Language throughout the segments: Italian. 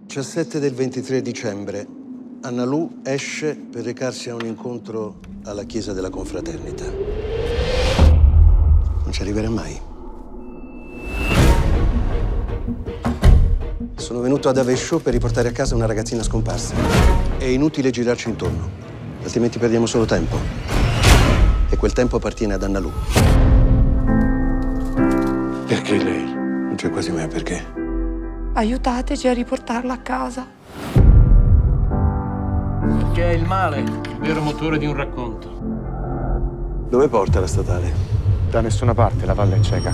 17 del 23 dicembre, Annalù esce per recarsi a un incontro alla chiesa della confraternita. Non ci arriverà mai. Sono venuto ad Avesciò per riportare a casa una ragazzina scomparsa. È inutile girarci intorno, altrimenti perdiamo solo tempo. E quel tempo appartiene ad Annalù. Perché lei? Non c'è quasi mai perché. Aiutateci a riportarla a casa. Perché è il male, il vero motore di un racconto. Dove porta la statale? Da nessuna parte, la valle è cieca.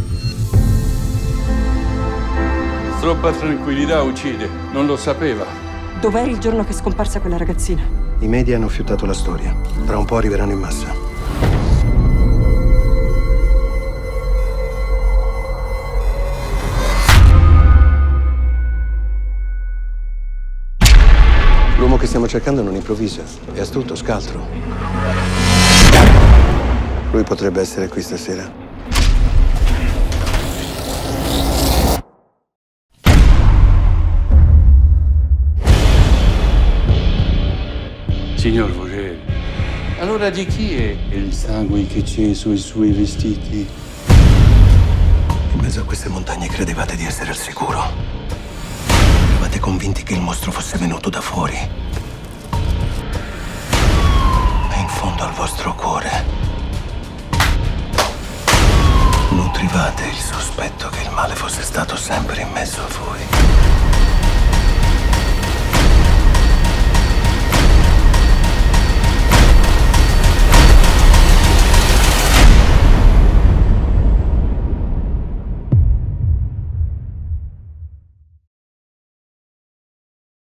Troppa tranquillità uccide, non lo sapeva. Dov'eri il giorno che è scomparsa quella ragazzina? I media hanno fiutato la storia. Tra un po' arriveranno in massa. L'uomo che stiamo cercando non improvvisa, è astuto, scaltro. Lui potrebbe essere qui stasera. Signor Vogel, allora di chi è il sangue che c'è sui suoi vestiti? In mezzo a queste montagne credevate di essere al sicuro. Eravate convinti che il mostro fosse venuto da fuori. E in fondo al vostro cuore nutrivate il sospetto che il male fosse stato sempre in mezzo a voi.